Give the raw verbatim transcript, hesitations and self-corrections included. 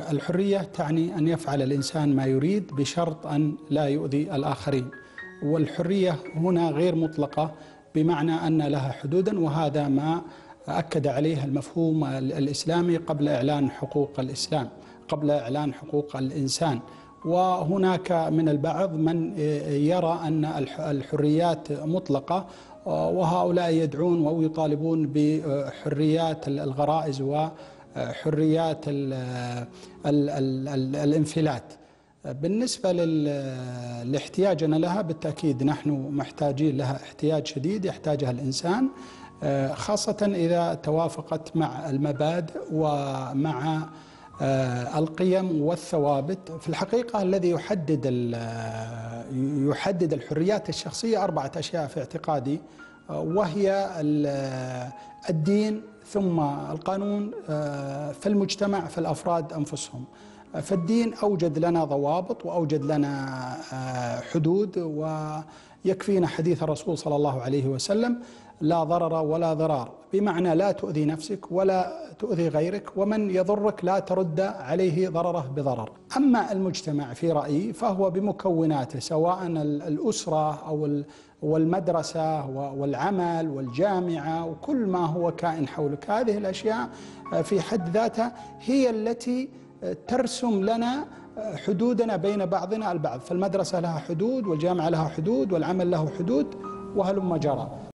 الحرية تعني أن يفعل الإنسان ما يريد بشرط أن لا يؤذي الآخرين، والحرية هنا غير مطلقة بمعنى أن لها حدودا، وهذا ما أكد عليه المفهوم الإسلامي قبل إعلان حقوق الإسلام، قبل إعلان حقوق الإنسان. وهناك من البعض من يرى أن الحريات مطلقة، وهؤلاء يدعون أو يطالبون بحريات الغرائز وحريات الانفلات. بالنسبة لاحتياجنا لها، بالتأكيد نحن محتاجين لها احتياج شديد يحتاجها الإنسان، خاصة إذا توافقت مع المبادئ ومع القيم والثوابت. في الحقيقة الذي يحدد يحدد الحريات الشخصية أربعة أشياء في اعتقادي، وهي الدين ثم القانون في المجتمع في الأفراد أنفسهم. فالدين أوجد لنا ضوابط وأوجد لنا حدود، ويكفينا حديث الرسول صلى الله عليه وسلم: لا ضرر ولا ضرار، بمعنى لا تؤذي نفسك ولا تؤذي غيرك، ومن يضرك لا ترد عليه ضرره بضرر. أما المجتمع في رأيي فهو بمكوناته، سواء الأسرة أو والمدرسة والعمل والجامعة وكل ما هو كائن حولك، هذه الأشياء في حد ذاتها هي التي ترسم لنا حدودنا بين بعضنا البعض. فالمدرسة لها حدود، والجامعة لها حدود، والعمل له حدود، وهلم جرى.